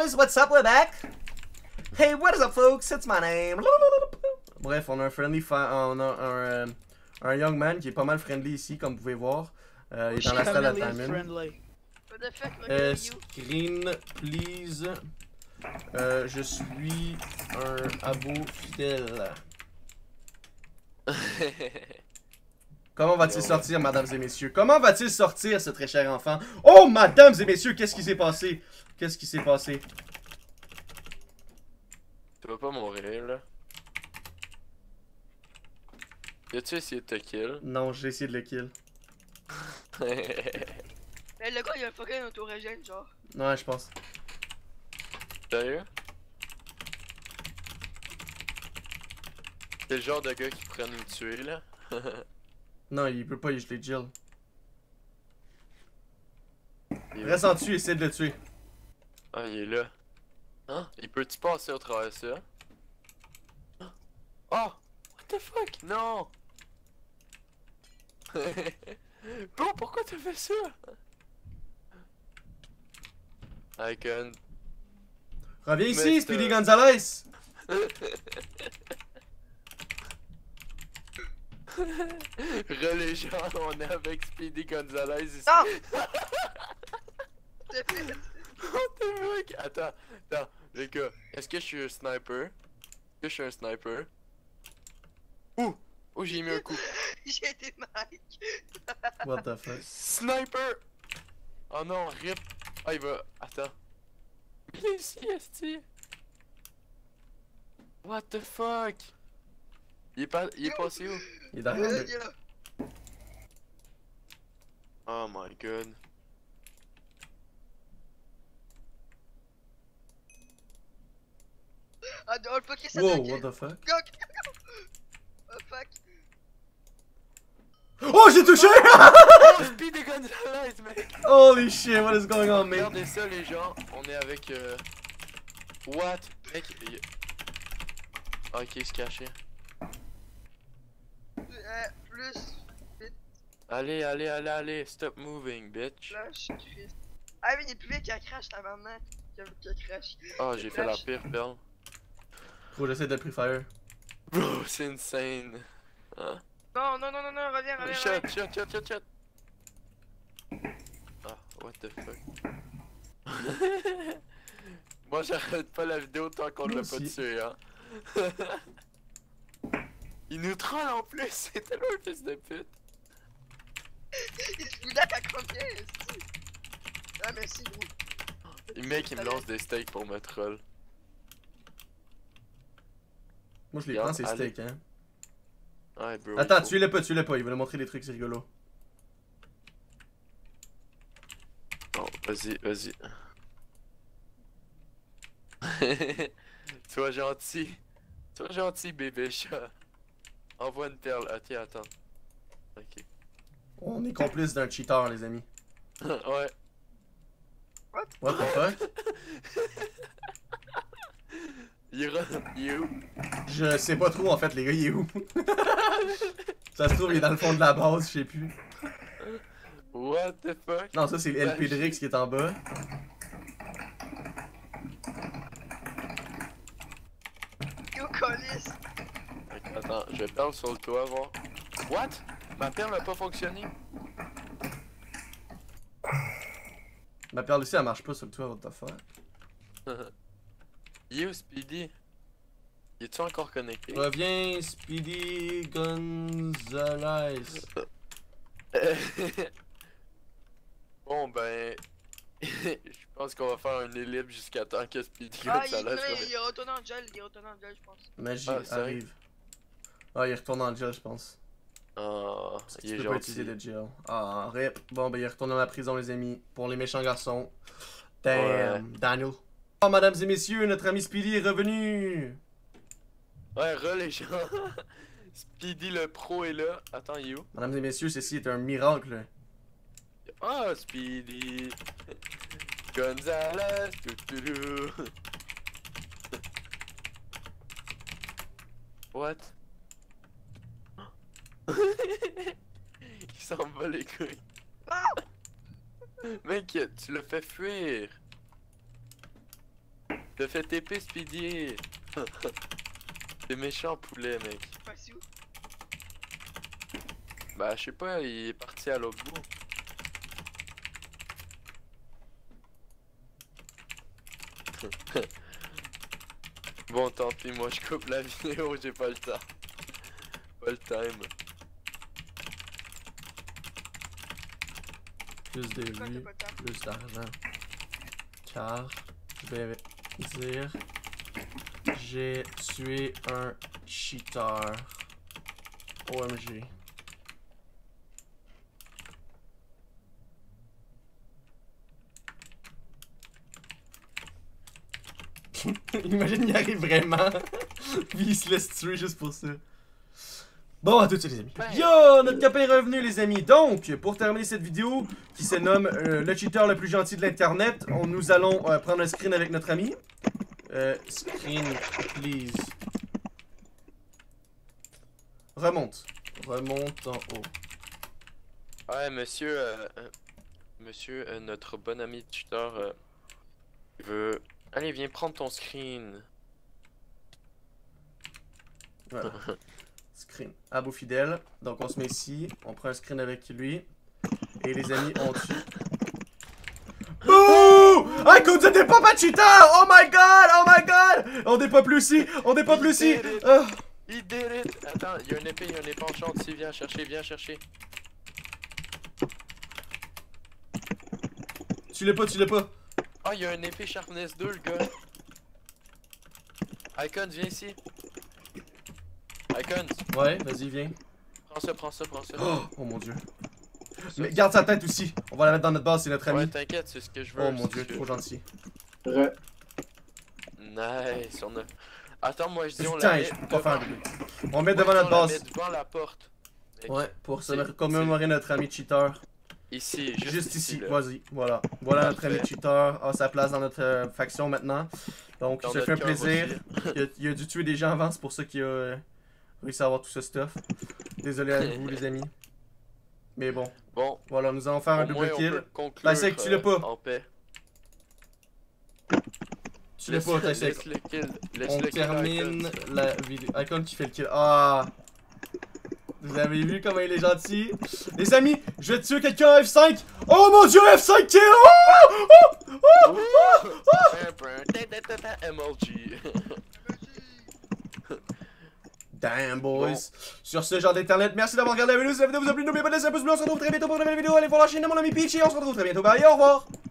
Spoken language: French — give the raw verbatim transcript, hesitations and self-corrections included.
boys, what's up, we're back? Hey, what is up, folks? It's my name. Bref, on a un friendly, on a un, un, un young man qui est pas mal friendly ici, comme vous pouvez voir. Euh, il est dans la salle à Diamond. Euh, screen, please. Euh, je suis un abo fidèle. Comment va-t-il sortir, mesdames et messieurs? Comment va-t-il sortir, ce très cher enfant? Oh, mesdames et messieurs, qu'est-ce qui s'est passé? Qu'est-ce qui s'est passé? Tu vas pas mourir, là. As-tu essayé de te kill? Non, j'ai essayé de le kill. Mais le gars, il a un fucking autorégène, genre. Ouais, je pense. Sérieux? C'est le genre de gars qui pourrait nous tuer, là. Non, il peut pas, je l'ai Jill. Il Reste en dessus, essaie de le tuer. Ah, il est là. Hein? Il peut-tu passer au travers de ça? Oh! What the fuck? Non! Bro, pourquoi t'as fait ça? I can... Reviens ici, Mister Speedy Gonzalez! Re les gens, on est avec Speedy Gonzalez ici. Non! What the fuck? Attends, attends, les gars, est-ce que je suis un sniper? Est-ce que je suis un sniper? Ouh! Oh, j'ai mis un coup. J'ai des Mike. What the fuck? Sniper! Oh non, rip! Ah, il va. Attends. Il est ici, esti! What the fuck? Il est pas. Il est passé où? Il est derrière Euh, lui. il est là. Oh my god. Ah, on le fuck, ça Wow, doit- what the fuck? Go, go, go. Oh fuck. Oh, j'ai touché! Oh, Speedy Gonzalez, mec! Holy shit, what is going on, mate? Regardez ça, les gens. On est avec. Euh... What? Mec, il... Ah, ok, il se cachait. Euh, plus. Allez, allez, allez, allez, stop moving, bitch. Flash, Christ. Ah, mais il est plus vite qu'il a crash, ta maman. Qu'il a crash. Oh, j'ai fait la Flash. pire perle. Gros, j'essaie de le pre-fire. Bro, c'est insane. Hein? Non, non, non, non, non, reviens, reviens, Shot, reviens. shot, shot, shot, shot. Ah, what the fuck. Moi, j'arrête pas la vidéo tant qu'on Moi l'a pas aussi. tué, hein. Il nous troll en plus, c'est tellement un fils de pute. Il se fout là, t'as combien, est-ce? Ah, merci, gros. Le mec, il me lance des steaks pour me troll. Moi, je les Regarde, prends, ces allez. steaks, hein. Ouais, bro. Attends, il faut- tuez-le pas, tuez-le pas, il va nous montrer des trucs, c'est rigolo. Oh, vas-y, vas-y. Sois gentil. Sois gentil, bébé chat. Envoie une perle. Ah, tiens, attends. Ok. On est complice d'un cheater, les amis. Ouais. What the fuck? Il est re- il est où? Je sais pas trop, en fait, les gars, il est où? Ça se trouve, il est dans le fond de la base, je sais plus. What the fuck? Non, ça, c'est L P Drix qui est en bas. Yo, colis. Ok, attends, je vais perdre sur le toit, voir. What? Ma perle n'a pas fonctionné? Ma perle aussi, elle marche pas sur le toit, what the fuck? Il est où, Speedy? Il est-tu encore connecté? Reviens, Speedy Gonzalez. Bon, ben. Je pense qu'on va faire un élib jusqu'à temps que Speedy Ah, il, Gonzalez non, soit- il est retourné en gel, il est retourné en gel, je pense. Magie Ah, sérieux? arrive. Ah, il retourne dans le gel, je pense. Ah, Parce que il tu est peux pas gentil. utiliser le gel. Ah, rip. Bon, ben, il retourne dans la prison, les amis. Pour les méchants garçons. Damn, Daniel. Oh, mesdames et messieurs, notre ami Speedy est revenu. Ouais, re les gens. Speedy le pro est là. Attends, il est où? Mesdames et messieurs, ceci est un miracle. Ah, Speedy. Gonzalez. Toutoulou. What? Il s'en bat les couilles. Ah! Mec, tu l'as fait fuir. te fait T P Speedy. T'es méchant poulet mec. Passé où? Bah je sais pas, il est parti à l'autre bout. Bon tant pis, moi je coupe la vidéo, j'ai pas le temps. Pas le time. Plus de Pourquoi t'as vues, pas le temps? plus d'argent. Car je vais dire j'ai tué un cheater. O M G. Imagine, il y arrive vraiment. Puis il se laisse tuer juste pour ça. Bon, à tout de suite, les amis. Yo, notre copain est revenu, les amis. Donc, pour terminer cette vidéo, qui se nomme euh, le cheater le plus gentil de l'internet, on, nous allons euh, prendre un screen avec notre ami. Euh, screen, please. Remonte. Remonte en haut. Ouais, monsieur, euh, euh, monsieur, euh, notre bon ami tuteur, euh, il veut... Allez, viens prendre ton screen. Voilà. Screen. Abo fidèle. Donc, on se met ici. On prend un screen avec lui. Et les amis, on tue. Bouh! Ah, écoute, t'es pas pas cheater! Oh my god! Oh my god! On n'est pas plus ici! On n'est pas plus ici! Ah. Il did it! Attends, il y a une épée, il y a une épée enchante ici, viens chercher, viens chercher. Tu l'as pas, tu l'as pas. Ah, oh, il y a une épée Sharpness deux, le gars. Icons, viens ici. Icons. Ouais, vas-y, viens. Prends ça, prends ça, prends ça. Oh, oh mon dieu. Mais garde sa tête aussi. On va la mettre dans notre base, c'est notre ami. Ouais, t'inquiète, c'est ce que je veux. Oh mon dieu, que... trop gentil. Re. Nice, on a... Attends, moi je dis on Putain, la met je peux pas devant... faire de bruit. On va mettre Ouais, devant notre on la base. met devant la porte. Mec. Ouais, pour se C'est- commémorer notre ami cheater. Ici, juste, Juste ici, là. vas-y, voilà. Voilà notre Parfait. ami cheater a sa place dans notre euh, faction maintenant. Donc, Dans il se notre fait un cœur plaisir. aussi. Il a, il a dû tuer des gens avant, c'est pour ça qu'il a euh, réussi à avoir tout ce stuff. Désolé à vous, les amis. Mais bon, Bon, voilà, nous allons faire un au moins double on kill. peut conclure La sec, tu l'as pas. euh, en paix. Tu l'as pas, ta sec. Laisse le kill. Laisse On le kill termine Icons. la vidéo. Icon qui fait le kill. Ah! Vous avez vu comment il est gentil? Les amis, je vais tuer quelqu'un F cinq! Oh mon dieu, F cinq kill! Oh! Oh! Oh! Oh! M L G. Damn boys! Sur ce genre d'internet, merci d'avoir regardé la vidéo. Si la vidéo vous a plu, n'oubliez pas de laisser un pouce bleu. On se retrouve très bientôt pour une nouvelle vidéo. Allez voir la chaîne de mon ami Peachy. On se retrouve très bientôt. Bye, au revoir!